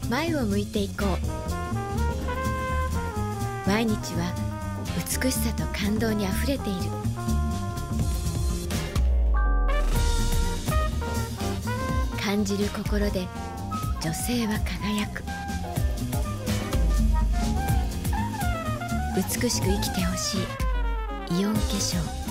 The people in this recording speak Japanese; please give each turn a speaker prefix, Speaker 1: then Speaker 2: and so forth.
Speaker 1: 前を向いていこう。毎日は美しさと感動にあふれている。感じる心で女性は輝く。美しく生きてほしい。イオン化粧。